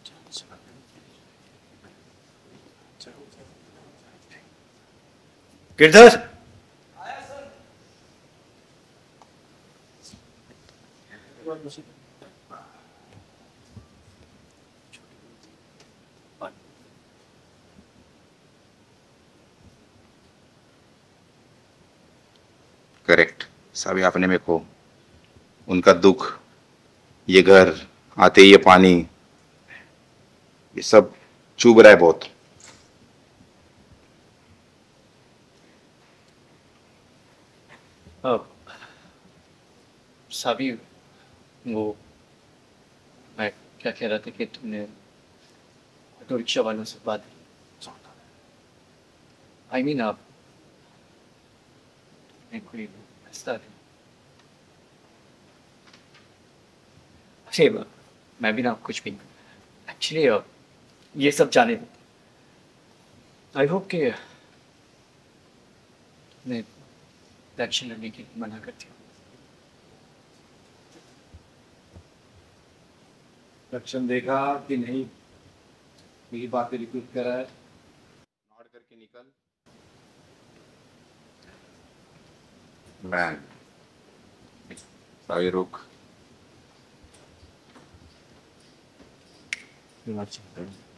Girdhar, correct. सभी अपने में खो, उनका दुख, ये घर, आते ही ये पानी, ये सब चुभ रहा है बहुत। साबी, वो मैं क्या कह रहा था कि तुमने ऑटो रिक्शा वालों से बात की? आई मीन आप कोई रास्ता है? अरे मैं भी ना कुछ भी एक्चुअली ये सब जाने दो। आई होप कि मैं इलेक्शन लड़ने के लिए मना करती हूँ। इलेक्शन देखा कि नहीं? मेरी बातें रिपीट करा है, नॉट करके निकल। बैन सावी रुक।